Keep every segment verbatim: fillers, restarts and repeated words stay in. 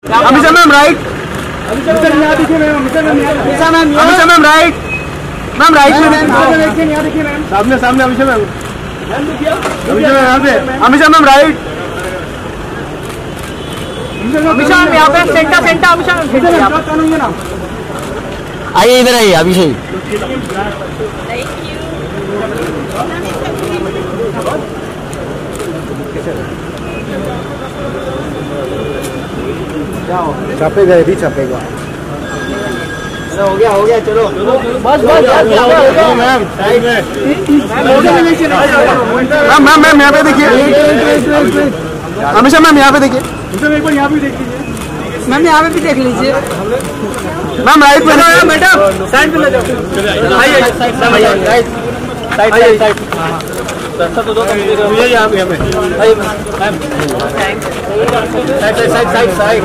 Amisha ma'am right, Amisha ma'am right, ma'am right में सामने सामने अमीषा मैम, अमीषा मैम यहाँ पे, Amisha ma'am right, Amisha ma'am यहाँ पे सेंटर सेंटर अमीषा मैम आइए इधर आइए अभिषेक। छापेगा ये भी छापेगा। हो गया हो गया चलो बस बस मैम मैम मैम यहाँ पे देखिए, हमेशा मैम यहाँ पे देखिए, एक बार यहाँ पे देख लीजिए मैम, यहाँ पे भी देख लीजिए मैम, राइट पे मैडम साइड पे ले जाओ, साइड साइड साइड रास्ता तो दो मुझे यहाँ पे ma'am, side side side side side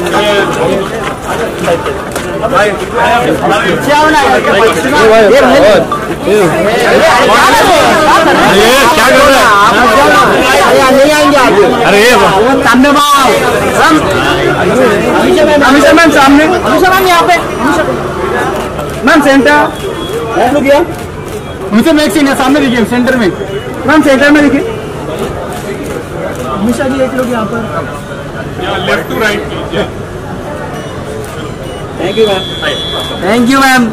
क्या कर रहे हैं, नहीं आएंगे आप, अरे सामने अमीषा मैम सामने, अमीषा मैम यहाँ पे मैम सेंटर किया, मुझे मैक्सिन है सामने देखिए सेंटर में मैम, सेंटर में देखिए अमीषा जी, एक लोग यहाँ पर left to right. Thank you ma'am, thank you ma'am,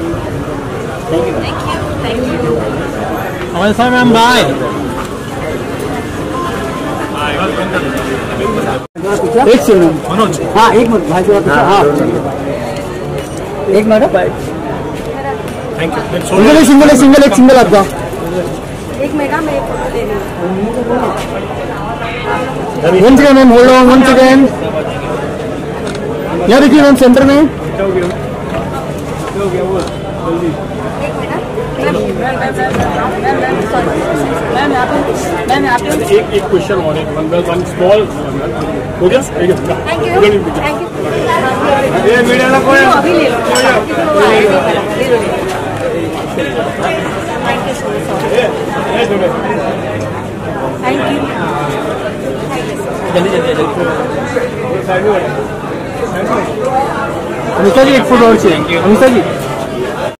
Amisha ma'am bye. एक सेकंड मनोज, हाँ एक मिनट भाई साहब, हाँ एक मिनट, सिंगल सिंगल सिंगल एक सिंगल आपका एक मिनट, मैं फोटो ले रही हूँ। One second ma'am, hold on one second, यहाँ देखिए मैम सेंटर में, एक एक क्वेश्चन और एक वन स्मॉल हो गया, थैंक यू थैंक यू, ये मीडिया ना कोई अभी ले लो, थैंक यू, जल्दी जल्दी जल्दी, अमीषा जी एक फोटो और चाहिए, अमीषा जी।